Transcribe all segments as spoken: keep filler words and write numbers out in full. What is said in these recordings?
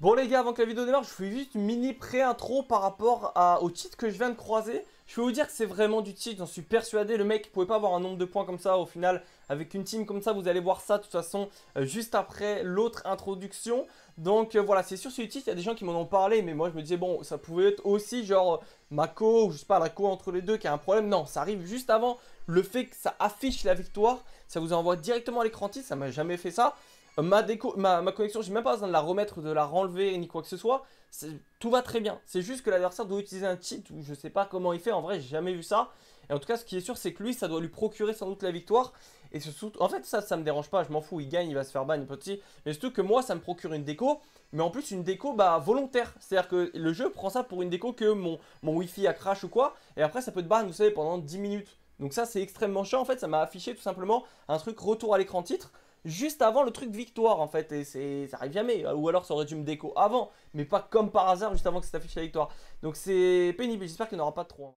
Bon les gars, avant que la vidéo démarre, je fais juste une mini pré-intro par rapport à, au cheat que je viens de croiser. Je vais vous dire que c'est vraiment du cheat, j'en suis persuadé. Le mec ne pouvait pas avoir un nombre de points comme ça au final. Avec une team comme ça, vous allez voir ça de toute façon euh, juste après l'autre introduction. Donc euh, voilà, c'est sûr, sur le cheat, il y a des gens qui m'en ont parlé. Mais moi je me disais, bon, ça pouvait être aussi genre Mako ou je sais pas, la co entre les deux qui a un problème. Non, ça arrive juste avant le fait que ça affiche la victoire. Ça vous envoie directement à l'écran titre, ça m'a jamais fait ça. Ma, déco, ma, ma connexion, j'ai même pas besoin de la remettre, de la renlever ni quoi que ce soit. Tout va très bien. C'est juste que l'adversaire doit utiliser un cheat ou je sais pas comment il fait. En vrai, j'ai jamais vu ça. Et en tout cas, ce qui est sûr, c'est que lui, ça doit lui procurer sans doute la victoire. Et surtout, en fait, ça, ça me dérange pas. Je m'en fous. Il gagne, il va se faire ban, il peut aussi. Mais surtout que moi, ça me procure une déco. Mais en plus, une déco bah, volontaire. C'est-à-dire que le jeu prend ça pour une déco que mon, mon Wi-Fi a crash ou quoi. Et après, ça peut te ban, vous savez, pendant dix minutes. Donc ça, c'est extrêmement chiant. En fait, ça m'a affiché tout simplement un truc retour à l'écran titre. Juste avant le truc victoire en fait, et c'est ça arrive jamais, ou alors ça aurait dû me déco avant, mais pas comme par hasard juste avant que ça affiche la victoire. Donc c'est pénible, j'espère qu'il n'y en aura pas trop.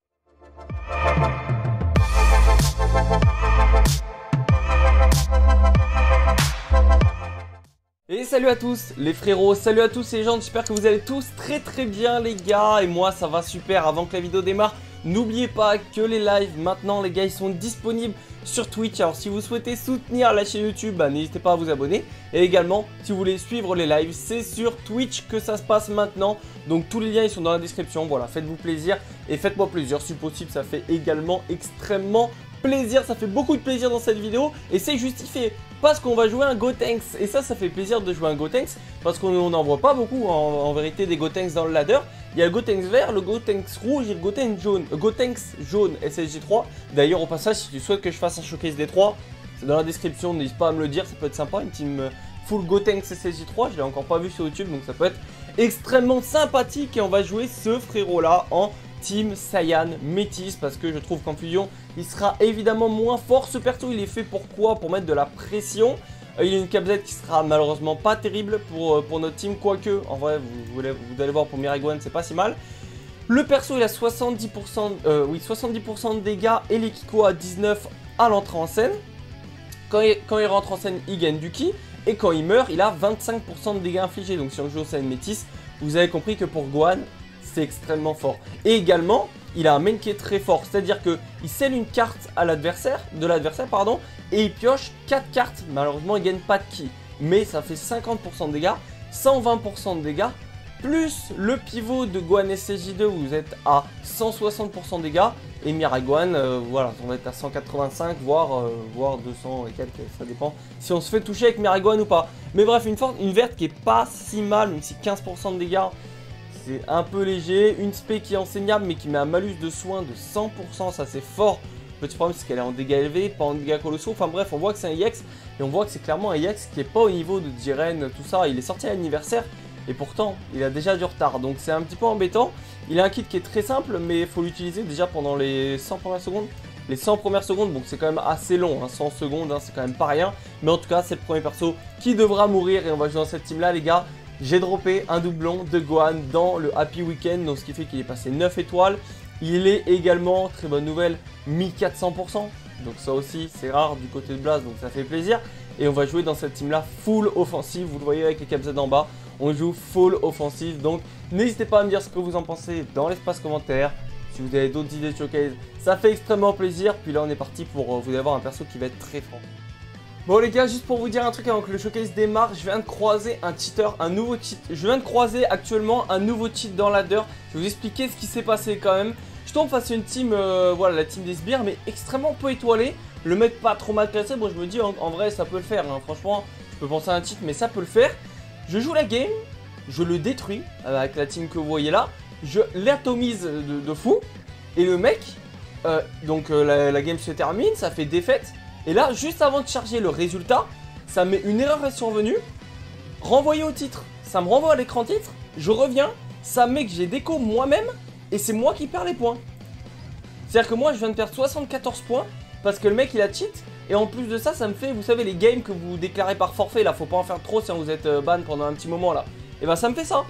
Et salut à tous les frérots, salut à tous les gens, j'espère que vous allez tous très très bien les gars, et moi ça va super. Avant que la vidéo démarre, n'oubliez pas que les lives maintenant les gars ils sont disponibles sur Twitch. Alors si vous souhaitez soutenir la chaîne YouTube, bah, n'hésitez pas à vous abonner. Et également si vous voulez suivre les lives, c'est sur Twitch que ça se passe maintenant. Donc tous les liens ils sont dans la description, voilà, faites-vous plaisir et faites-moi plaisir si possible, ça fait également extrêmement plaisir, ça fait beaucoup de plaisir dans cette vidéo et c'est justifié parce qu'on va jouer un Gotenks et ça, ça fait plaisir de jouer un Gotenks parce qu'on n'en voit pas beaucoup en, en vérité des Gotenks dans le ladder. Il y a le Gotenks vert, le Gotenks rouge et le Gotenks jaune, euh, Gotenks jaune S S G trois. D'ailleurs au passage, si tu souhaites que je fasse un showcase des trois, c'est dans la description, n'hésite pas à me le dire, ça peut être sympa, une team full Gotenks S S G trois, je l'ai encore pas vu sur YouTube donc ça peut être extrêmement sympathique et on va jouer ce frérot là en Team Saiyan Métis parce que je trouve qu'en fusion il sera évidemment moins fort. Ce perso il est fait pour quoi? Pour mettre de la pression. Il y a une capzette qui sera malheureusement pas terrible pour, pour notre team, quoique en vrai vous, vous, vous allez voir pour Mirai Gohan c'est pas si mal. Le perso il a soixante-dix pour cent, euh, oui, soixante-dix pour cent de dégâts et les Kiko à dix-neuf à l'entrée en scène. Quand il, quand il rentre en scène il gagne du ki et quand il meurt il a vingt-cinq pour cent de dégâts infligés. Donc si on joue au Saiyan Métis, vous avez compris que pour Gohan c'est extrêmement fort. Et également, il a un main qui est très fort. C'est-à-dire qu'il scelle une carte à l'adversaire, de l'adversaire, pardon, et il pioche quatre cartes. Malheureusement, il ne gagne pas de ki. Mais ça fait cinquante pour cent de dégâts, cent vingt pour cent de dégâts, plus le pivot de Gohan S S J deux où vous êtes à cent soixante pour cent de dégâts. Et Mirai Gohan, euh, voilà, on va être à cent quatre-vingt-cinq, voire, euh, voire deux cents et quelques, ça dépend si on se fait toucher avec Mirai Gohan ou pas. Mais bref, une, une verte qui est pas si mal, même si quinze pour cent de dégâts, c'est un peu léger. Une spé qui est enseignable mais qui met un malus de soin de cent pour cent, ça c'est fort. Le petit problème c'est qu'elle est en dégâts élevés, pas en dégâts colossaux. Enfin bref, on voit que c'est un I X et on voit que c'est clairement un I X qui est pas au niveau de Jiren, tout ça. Il est sorti à l'anniversaire et pourtant il a déjà du retard, donc c'est un petit peu embêtant. Il a un kit qui est très simple mais il faut l'utiliser déjà pendant les cent premières secondes. Les cent premières secondes, donc c'est quand même assez long, hein, cent secondes, hein, c'est quand même pas rien. Mais en tout cas c'est le premier perso qui devra mourir et on va jouer dans cette team là les gars. J'ai droppé un doublon de Gohan dans le Happy Weekend, donc ce qui fait qu'il est passé neuf étoiles. Il est également, très bonne nouvelle, mille quatre cents pour cent. Donc ça aussi, c'est rare du côté de Blaze, donc ça fait plaisir. Et on va jouer dans cette team-là full offensive. Vous le voyez avec les capzades en bas, on joue full offensive. Donc n'hésitez pas à me dire ce que vous en pensez dans l'espace commentaire. Si vous avez d'autres idées de showcase, ça fait extrêmement plaisir. Puis là, on est parti pour euh, vous allez avoir un perso qui va être très franc. Bon les gars, juste pour vous dire un truc avant que le showcase démarre, je viens de croiser un cheater, un nouveau cheat. Je viens de croiser actuellement un nouveau cheat dans ladder. Je vais vous expliquer ce qui s'est passé quand même. Je tombe face à une team, euh, voilà, la team des sbires, mais extrêmement peu étoilée. Le mec pas trop mal classé, bon je me dis en, en vrai ça peut le faire, hein. Franchement, je peux penser à un cheat mais ça peut le faire. Je joue la game, je le détruis avec la team que vous voyez là. Je l'atomise de, de fou. Et le mec, euh, donc euh, la, la game se termine, ça fait défaite. Et là, juste avant de charger le résultat, ça met une erreur est survenue. Renvoyé au titre, ça me renvoie à l'écran titre. Je reviens, ça met que j'ai déco moi-même. Et c'est moi qui perds les points. C'est-à-dire que moi, je viens de perdre soixante-quatorze points. Parce que le mec, il a cheat. Et en plus de ça, ça me fait, vous savez, les games que vous déclarez par forfait. Là, faut pas en faire trop si vous êtes ban pendant un petit moment là. Et ben, ça me fait ça.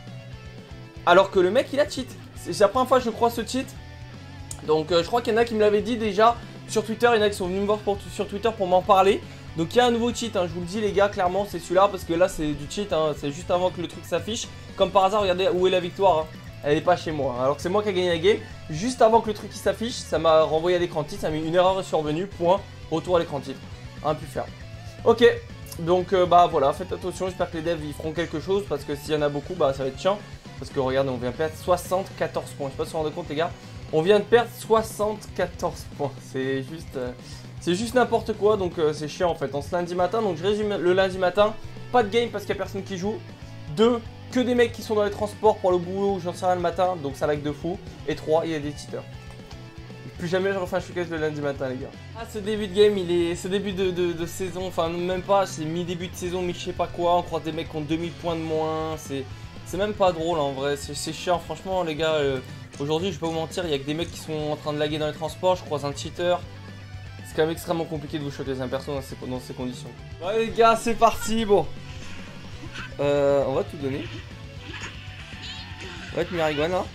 Alors que le mec, il a cheat. C'est la première fois que je crois ce cheat. Donc, euh, je crois qu'il y en a qui me l'avaient dit déjà. Sur Twitter, il y en a qui sont venus me voir pour, sur Twitter pour m'en parler. Donc il y a un nouveau cheat, hein, je vous le dis les gars, clairement c'est celui-là parce que là c'est du cheat, hein, c'est juste avant que le truc s'affiche. Comme par hasard, regardez où est la victoire, hein. Elle est pas chez moi, hein. Alors que c'est moi qui ai gagné la game. Juste avant que le truc s'affiche, ça m'a renvoyé à l'écran titre, ça m'a mis une erreur est survenue, point, retour à l'écran titre. Un pu faire. Ok, donc euh, bah voilà, faites attention, j'espère que les devs ils feront quelque chose parce que s'il y en a beaucoup, bah ça va être chiant. Parce que regardez, on vient de perdre soixante-quatorze points, je sais pas si vous vous rendez compte les gars. On vient de perdre soixante-quatorze points, c'est juste... Euh... C'est juste n'importe quoi, donc euh, c'est chiant en fait. En ce lundi matin, donc je résume le lundi matin. Pas de game parce qu'il n'y a personne qui joue. Deux, que des mecs qui sont dans les transports pour le boulot ou j'en sais rien le matin, donc ça lag de fou. Et trois, il y a des cheaters. Plus jamais je refais un showcase le lundi matin les gars. Ah, ce début de game, il est... ce début de, de, de saison, enfin même pas, c'est mi-début de saison, mi je sais pas quoi. On croise des mecs qui ont deux mille points de moins. C'est même pas drôle en vrai, c'est chiant franchement les gars. Euh, Aujourd'hui, je vais pas vous mentir, il y a que des mecs qui sont en train de laguer dans les transports. Je croise un cheater. C'est quand même extrêmement compliqué de vous shotter un perso dans ces, dans ces conditions. Ouais les gars, c'est parti, bon. Euh, on va tout donner. On va être Mirigwan là.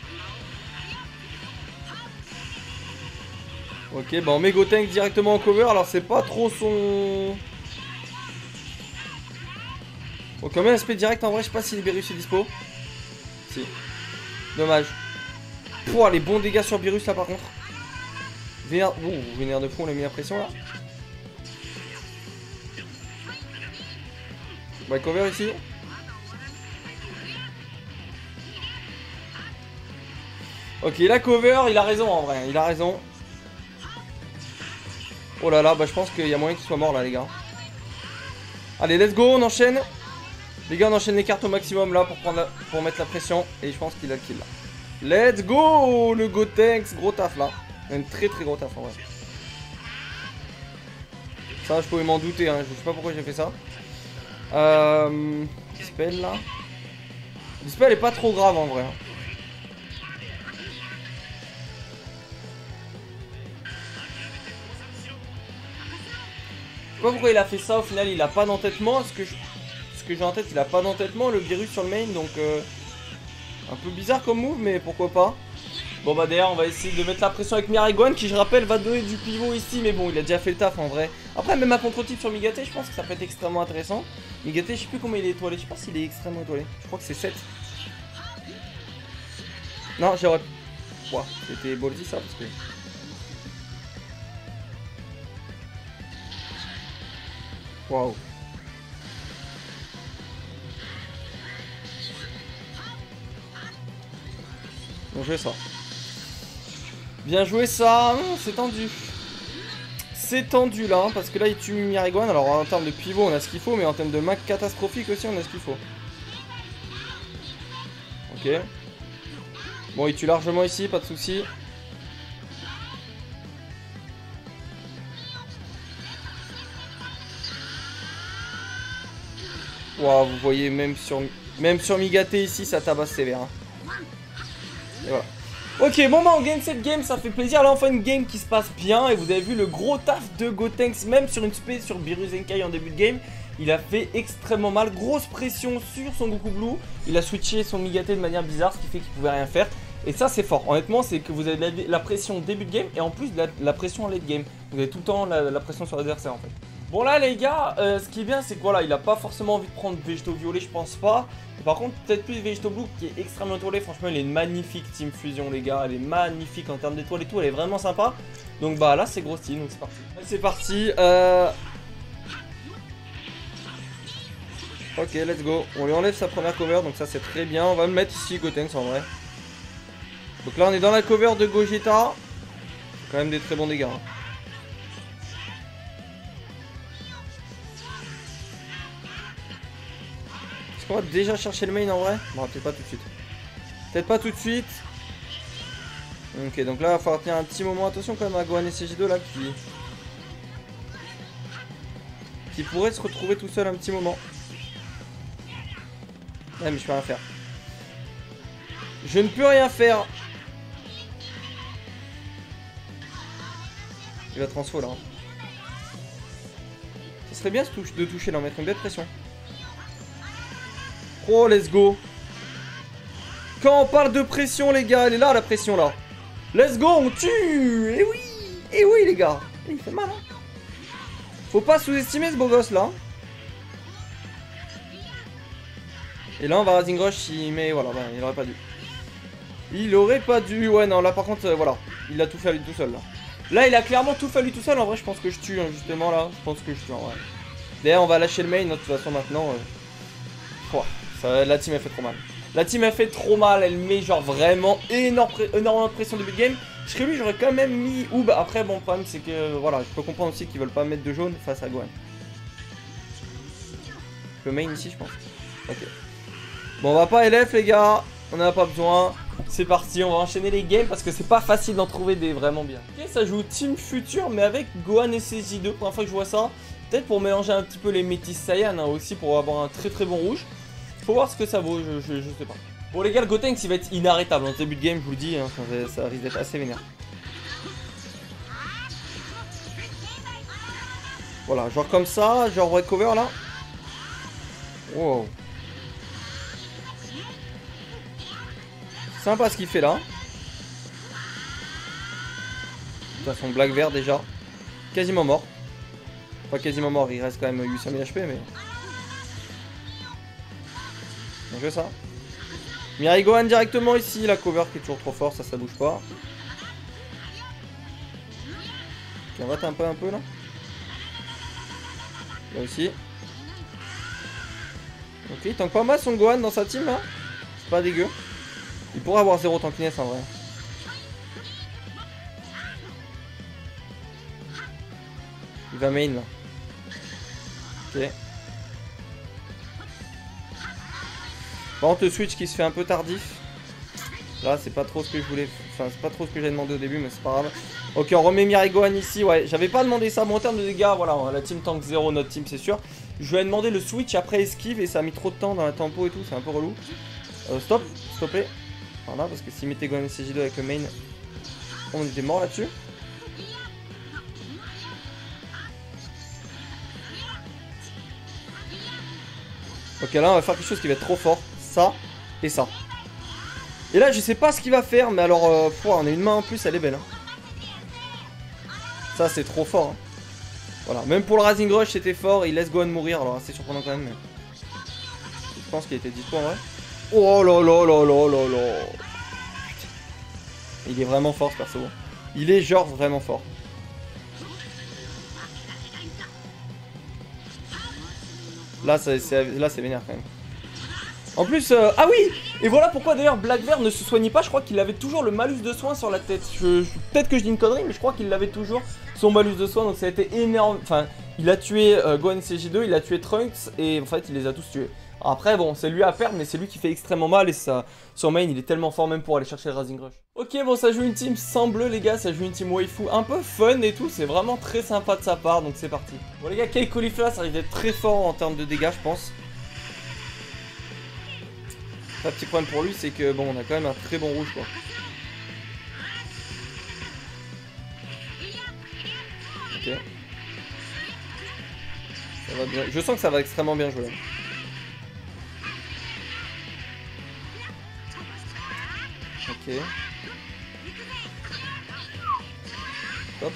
Ok, bah on met Gotenks directement en cover, alors c'est pas trop son... Bon, quand même aspect direct en vrai, je sais pas si Liberus est dispo. Si. Dommage. Pouah, les bons dégâts sur Beerus là par contre. Vénère... Bon, vénère de fou, on l'a mis la pression là. On va cover ici. Ok, la cover, il a raison en vrai, il a raison. Oh là là, bah je pense qu'il y a moyen qu'il soit mort là les gars. Allez, let's go, on enchaîne. Les gars, on enchaîne les cartes au maximum là pour, prendre la... pour mettre la pression. Et je pense qu'il a le kill là. Let's go, le Gotenks, gros taf là. Même très très gros taf en vrai. Ça, je pouvais m'en douter, hein. Je sais pas pourquoi j'ai fait ça. Euh... Dispel là. Dispel est pas trop grave en vrai. Je sais pas pourquoi il a fait ça, au final il a pas d'entêtement. Ce que je... ce que j'ai en tête, il a pas d'entêtement, le virus sur le main, donc euh... un peu bizarre comme move, mais pourquoi pas. Bon bah d'ailleurs on va essayer de mettre la pression avec Mirigwan qui je rappelle va donner du pivot ici, mais bon il a déjà fait le taf en vrai. Après même un contre-type sur Migaté, je pense que ça peut être extrêmement intéressant. Migaté, je sais plus comment il est étoilé, je sais pas s'il est extrêmement étoilé, je crois que c'est sept. Non j'aurais... Ouah, c'était ballsy ça parce que... Waouh. Bien joué ça. Bien joué ça. C'est tendu. C'est tendu là, hein, parce que là il tue Mirigwan. Alors en termes de pivot on a ce qu'il faut, mais en termes de mac catastrophique aussi on a ce qu'il faut. Ok. Bon, il tue largement ici, pas de soucis. Waouh, vous voyez même sur même sur Migaté ici ça tabasse sévère. Hein. Et voilà. Ok, bon bah on gagne cette game, ça fait plaisir. Là on fait une game qui se passe bien. Et vous avez vu le gros taf de Gotenks, même sur une spé sur Beerus Zenkai en début de game. Il a fait extrêmement mal, grosse pression sur son Goku Blue. Il a switché son Migaté de manière bizarre, ce qui fait qu'il pouvait rien faire. Et ça c'est fort, honnêtement c'est que vous avez la, la pression début de game et en plus la, la pression en late game. Vous avez tout le temps la, la pression sur l'adversaire en fait. Bon là les gars, euh, ce qui est bien c'est que voilà, il a pas forcément envie de prendre Végéto Violet, je pense pas. Par contre peut-être plus Végéto Blue qui est extrêmement étoilé, franchement il est une magnifique Team Fusion les gars. Elle est magnifique en termes d'étoiles et tout, elle est vraiment sympa. Donc bah là c'est gros style, donc c'est parti. C'est parti, euh... ok let's go, on lui enlève sa première cover donc ça c'est très bien. On va le mettre ici Gotenks en vrai. Donc là on est dans la cover de Gogeta. Quand même des très bons dégâts hein. Est-ce qu'on va déjà chercher le main en vrai? Bon peut-être pas tout de suite. Peut-être pas tout de suite. Ok donc là il va falloir tenir un petit moment. Attention quand même à Gohan et C G deux là qui... qui pourrait se retrouver tout seul un petit moment. Ouais mais je peux rien faire. Je ne peux rien faire. Il va transfo là. Hein. Ça serait bien de toucher là, mettre une belle pression. Oh let's go. Quand on parle de pression les gars, elle est là la pression là. Let's go, on tue. Et oui. Et oui les gars. Il fait mal hein. Faut pas sous-estimer ce beau gosse là. Et là on va Rising Rush, il... mais voilà, bah, il aurait pas dû. Il aurait pas dû, ouais non là par contre euh, voilà, il a tout fallu tout seul là. Là il a clairement tout fallu tout seul, en vrai je pense que je tue hein, justement là, je pense que je tue en vrai. D'ailleurs on va lâcher le main, de toute façon maintenant. Euh... Pouah, ça, la team a fait trop mal. La team a fait trop mal, elle met genre vraiment énorme, énormément de pression début de game. Je serais lui, j'aurais quand même mis Oob. Après bon le problème c'est que voilà, je peux comprendre aussi qu'ils veulent pas mettre de jaune face à Gohan. Le main ici je pense. Ok. Bon on va pas L F les gars, on en a pas besoin. C'est parti, on va enchaîner les games parce que c'est pas facile d'en trouver des vraiment bien. Ok, ça joue Team Future mais avec Gohan et C J deux, première fois que je vois ça. Peut-être pour mélanger un petit peu les métis Saiyan hein, aussi pour avoir un très très bon rouge. Faut voir ce que ça vaut, je, je, je sais pas. Bon les gars, le Gotenks il va être inarrêtable en début de game, je vous le dis, hein, ça, ça risque d'être assez vénère. Voilà, genre comme ça, genre red cover là. Wow. Sympa ce qu'il fait là. De toute façon, black vert déjà. Quasiment mort. Pas quasiment mort, il reste quand même huit cent mille H P, mais. Bien joué ça. Mirai Gohan directement ici, la cover qui est toujours trop fort, ça, ça bouge pas. Ok, on va un peu un peu là. Là aussi. Ok, il tank pas mal son Gohan dans sa team là. C'est pas dégueu. Il pourrait avoir zéro tankiness en vrai. Il va main là. Ok. Par contre le switch qui se fait un peu tardif. Là c'est pas trop ce que je voulais. Enfin c'est pas trop ce que j'ai demandé au début mais c'est pas grave. Ok on remet Mirai Gohan ici. Ouais j'avais pas demandé ça. Bon en termes de dégâts voilà la team tank zéro notre team c'est sûr. Je lui ai demandé le switch après esquive et ça a mis trop de temps dans la tempo et tout. C'est un peu relou. euh, Stop. Stoppez. Voilà parce que s'il mettait Gohan et C J deux avec le main on était mort là-dessus. Ok là on va faire quelque chose qui va être trop fort. Ça et ça. Et là je sais pas ce qu'il va faire. Mais alors euh, pff, on a une main en plus, elle est belle hein. Ça c'est trop fort hein. Voilà, même pour le Rising Rush c'était fort. Il laisse Gohan mourir, alors c'est surprenant quand même mais... Je pense qu'il était dispo en vrai. Oh là là là là là là. Il est vraiment fort ce perso. Il est genre vraiment fort. Là c'est vénère quand même. En plus, euh, ah oui. Et voilà pourquoi d'ailleurs Black Vert ne se soignait pas. Je crois qu'il avait toujours le malus de soin sur la tête. je, je, Peut-être que je dis une connerie mais je crois qu'il avait toujours son malus de soin. Donc ça a été énorme. Enfin il a tué euh, Gohan C J deux, il a tué Trunks. Et en fait il les a tous tués. Après bon c'est lui à perdre mais c'est lui qui fait extrêmement mal. Et ça, son main il est tellement fort même pour aller chercher le Rising Rush. Ok bon ça joue une team sans bleu les gars. Ça joue une team waifu un peu fun et tout. C'est vraiment très sympa de sa part. Donc c'est parti. Bon les gars Kei Caulifla ça risque d'être très fort en termes de dégâts je pense. Un petit problème pour lui c'est que bon on a quand même un très bon rouge quoi. Ok. Ça va bien. Je sens que ça va extrêmement bien jouer là. Ok. Hop.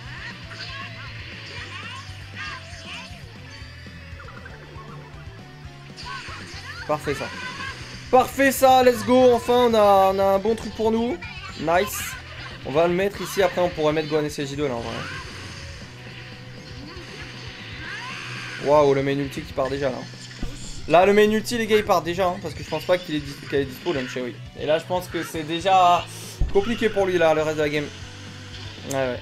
Parfait ça. Parfait ça, let's go. Enfin on a, on a un bon truc pour nous. Nice. On va le mettre ici, après on pourrait mettre Gohan et C J deux là en vrai. Waouh, le main ulti qui part déjà là. Là le main ulti les gars il part déjà hein, parce que je pense pas qu'il est, dis qu est dispo Lunch, oui. Et là je pense que c'est déjà compliqué pour lui là le reste de la game. Ouais ouais.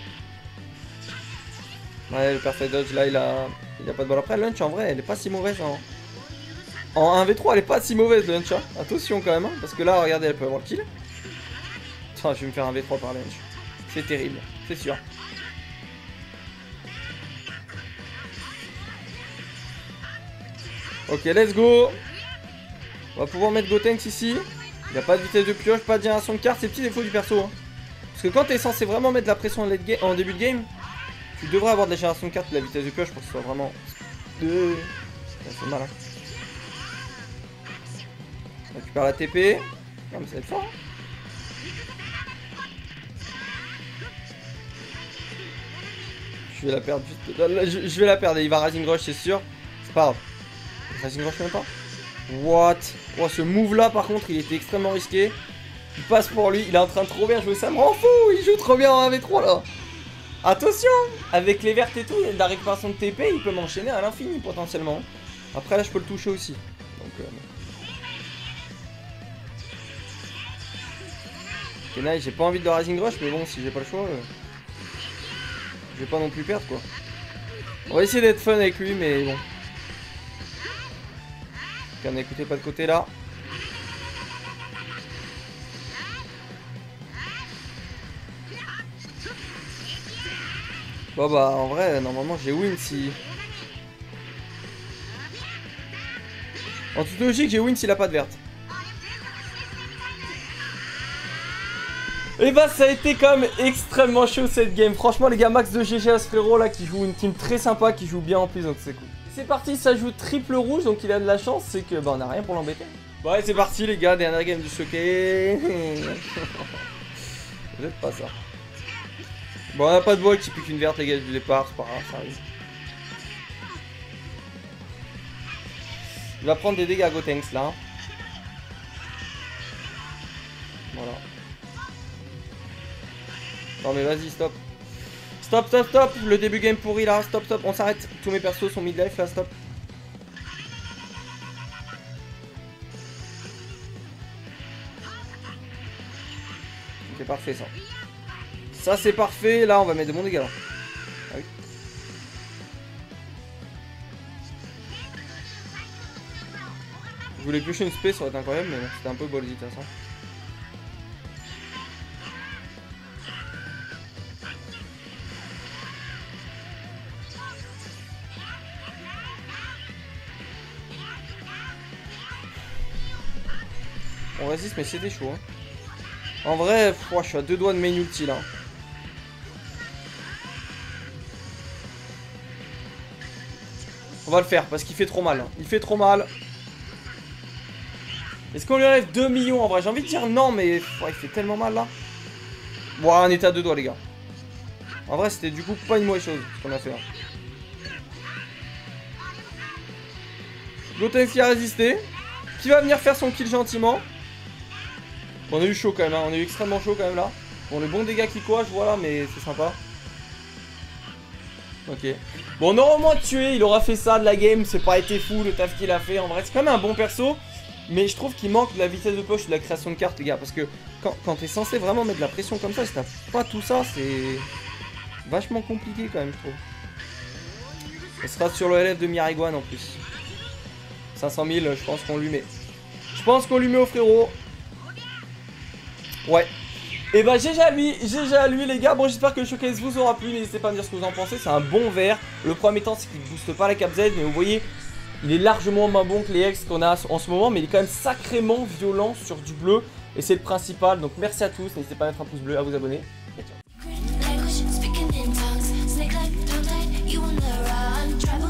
Ouais le perfect dodge là il a, il a pas de balle. Après Lunch en vrai elle est pas si mauvaise hein. En un v trois elle est pas si mauvaise Lunch hein. Attention quand même hein, parce que là regardez elle peut avoir le kill. Putain je vais me faire un v trois par Lunch. C'est terrible, c'est sûr. Ok let's go. On va pouvoir mettre Gotenks ici. Il n'y a pas de vitesse de pioche, pas de génération de cartes, c'est le petit défaut du perso hein. Parce que quand tu es censé vraiment mettre la pression en, game, en début de game, tu devrais avoir de la génération de cartes et de la vitesse de pioche pour que ce soit vraiment... Euh... Ça fait mal hein. On récupère la T P. Non mais ça va être fort hein. Je vais la perdre juste. Là, là, je, je vais la perdre. Il va Rising Rush, c'est sûr. C'est pas grave. Rising Rush même pas. What? Oh, ce move là, par contre, il était extrêmement risqué. Il passe pour lui. Il est en train de trop bien jouer. Ça me rend fou. Il joue trop bien en un v trois là. Attention. Avec les vertes et tout, il y a de la récupération de T P. Il peut m'enchaîner à l'infini potentiellement. Après, là, je peux le toucher aussi. Donc, euh... ok, nice. J'ai pas envie de Rising Rush, mais bon, si j'ai pas le choix. Euh... Je vais pas non plus perdre quoi. On va essayer d'être fun avec lui mais bon. Ok, on a écouté pas de côté là. Bon bah en vrai normalement j'ai win si. En toute logique j'ai win s'il a pas de verte. Et bah ça a été quand même extrêmement chaud cette game. Franchement les gars, max de G G à ce frérot là qui joue une team très sympa, qui joue bien en plus, donc c'est cool. C'est parti, ça joue triple rouge, donc il a de la chance, c'est que bah on a rien pour l'embêter. Bon allez c'est parti les gars, dernière game du choqué. Vous êtes pas ça. Bon on a pas de bol qui pique une verte les gars du départ, c'est pas grave, ça arrive. Il va prendre des dégâts Gotenks là. Voilà. Non mais vas-y, stop. Stop, stop, stop. Le début game pourri là. Stop, stop. On s'arrête. Tous mes persos sont mid-life là. Stop. Ok, parfait ça. Ça c'est parfait. Là, on va mettre de bons dégâts là. Ah oui. Je voulais piocher une spé, ça aurait été incroyable, mais bon, c'était un peu ballsy de toute façon. On résiste mais c'était chaud hein. En vrai, pff, je suis à deux doigts de main ulti là. On va le faire parce qu'il fait trop mal. Il fait trop mal. Est-ce qu'on lui enlève deux millions en vrai? J'ai envie de dire non mais pff, il fait tellement mal là. Bon, on était à deux doigts les gars. En vrai c'était du coup pas une mauvaise chose ce qu'on a fait là. Gotenks a résisté. Qui va venir faire son kill gentiment. Bon, on a eu chaud quand même, hein. On a eu extrêmement chaud quand même là. Bon, le bon dégât qui coach, voilà, mais c'est sympa. Ok. Bon, normalement tué, il aura fait ça de la game, c'est pas été fou le taf qu'il a fait. En vrai, c'est quand même un bon perso. Mais je trouve qu'il manque de la vitesse de push, de la création de cartes, les gars. Parce que quand, quand t'es censé vraiment mettre de la pression comme ça, si t'as pas tout ça, c'est vachement compliqué quand même, je trouve. Ce sera sur le L F de Miriguan en plus. cinq cent mille, je pense qu'on lui met. Je pense qu'on lui met au frérot. Ouais. Et bah G G à lui, G G à lui les gars. Bon j'espère que le showcase vous aura plu. N'hésitez pas à me dire ce que vous en pensez. C'est un bon vert. Le premier temps c'est qu'il ne booste pas la cap Z. Mais vous voyez, il est largement moins bon que les ex qu'on a en ce moment. Mais il est quand même sacrément violent sur du bleu. Et c'est le principal. Donc merci à tous. N'hésitez pas à mettre un pouce bleu, à vous abonner. Et ciao.